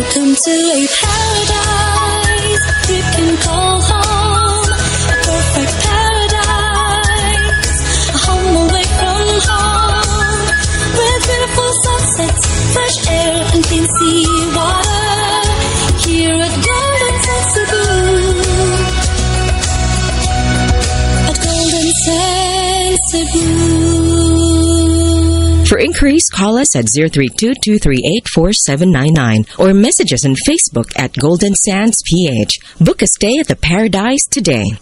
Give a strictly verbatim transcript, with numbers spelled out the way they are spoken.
Welcome to a paradise you can call home. A perfect paradise, a home away from home, with beautiful sunsets, fresh air and clean sea water. Here at Golden Sands Cebu, at Golden Sands Cebu. For inquiries, call us at zero three two, two three eight, four seven nine nine or message us on Facebook at Golden Sands P H. Book a stay at the Paradise today.